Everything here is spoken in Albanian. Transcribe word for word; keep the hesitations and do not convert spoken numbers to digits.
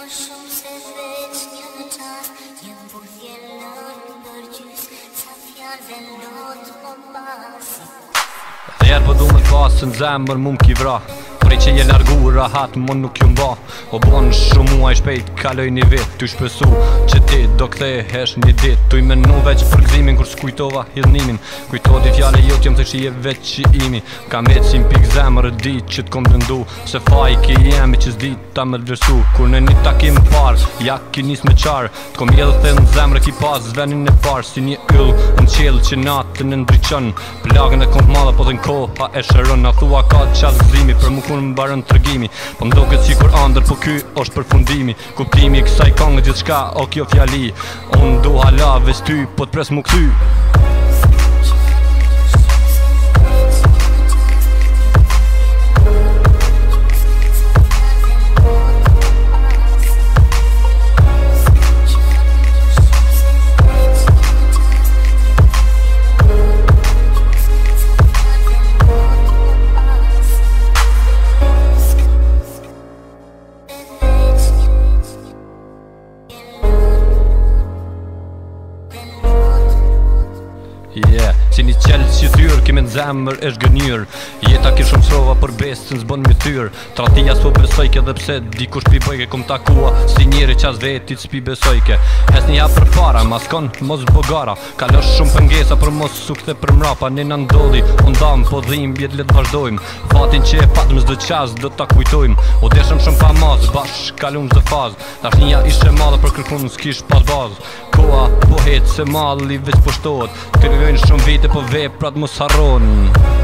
Më shumë se veç një në qas Jem buthje lënë për gjys Sa fjarë dhe lotë më basi Dhe erë po du me pasë në zemër mu m'ki vra Prej që je largu rahat mon nuk ju mba O bon shumë muaj shpejt kaloj një vit Tu shpesu që ti do kthehesh një dit Tu i menu veç për gzimin kur s'kujtova hidhnimin Kujto di fjale jot jem të që je veç që imi Kam veç si m'pik zemër dit që t'kom dëndu Se faj ki jemi që s'dit ta me vlerësu Kur në një takim par, ja ki nis me qar T'kom jedhë the në zemrë ki pas zvenin e par Si një yll në qelë që natën e ndryqon Plagën e kom t'madha po dhe n'koha e shëron Na thua ka qas gzimi për mu kun më barën tërgimi Po mdoket si kur andër po ky është përfundimi Kuptimi kësaj kongë gjithë shka o kjo fjali Unë du hala ves ty po t'pres mu këthy Yeah, si një qelë që thyrë, kime në zemër është gënyrë Jeta ki shumë srova për besën s'bën mi thyrë Tratia s'po besojke dhe pse dikush pi bëjke Kom takua si njeri qas vetit s'pi besojke Hes një hap për para, ma s'kon mos bogara Kalosh shumë pëngesa për mos su kthe për mrapa Nina ndodhi, undam po dhim bjet let vazhdojmë Fatin që e patëm s'do qas do ta kujtojmë O deshëm shumë pa maz, bash kalum zë faz Dash një ishe madhe për kërkun s'kish pas bazë Koa po hetë se malli veç po shtohet Të rëgojnë shumë vite po veprat mos harron